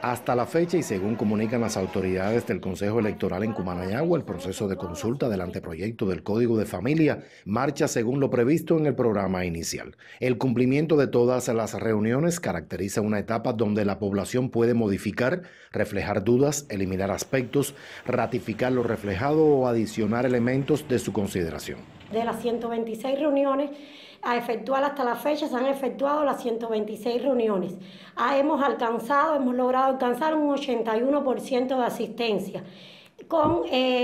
Hasta la fecha, y según comunican las autoridades del Consejo Electoral en Cumanayagua, el proceso de consulta del anteproyecto del Código de Familia marcha según lo previsto en el programa inicial. El cumplimiento de todas las reuniones caracteriza una etapa donde la población puede modificar, reflejar dudas, eliminar aspectos, ratificar lo reflejado o adicionar elementos de su consideración. De las 126 reuniones a efectuar hasta la fecha, se han efectuado las 126 reuniones. Hemos logrado alcanzar un 81% de asistencia, con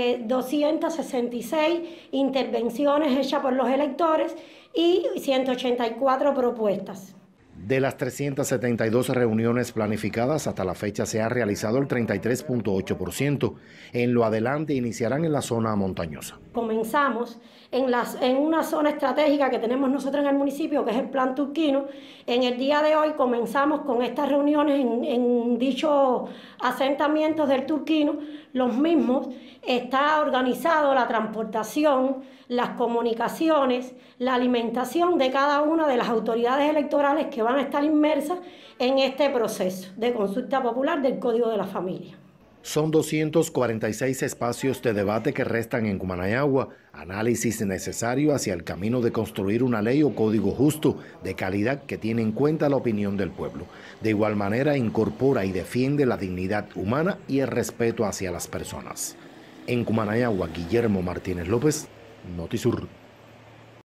266 intervenciones hechas por los electores y 184 propuestas. De las 372 reuniones planificadas, hasta la fecha se ha realizado el 33.8%. En lo adelante iniciarán en la zona montañosa. Comenzamos en una zona estratégica que tenemos nosotros en el municipio, que es el Plan Turquino. En el día de hoy comenzamos con estas reuniones en dichos asentamientos del Turquino. Los mismos está organizado la transportación, las comunicaciones, la alimentación de cada una de las autoridades electorales que van a estar inmersas en este proceso de consulta popular del Código de la Familia. Son 246 espacios de debate que restan en Cumanayagua, análisis necesario hacia el camino de construir una ley o código justo, de calidad, que tiene en cuenta la opinión del pueblo. De igual manera, incorpora y defiende la dignidad humana y el respeto hacia las personas. En Cumanayagua, Guillermo Martínez López, Notisur.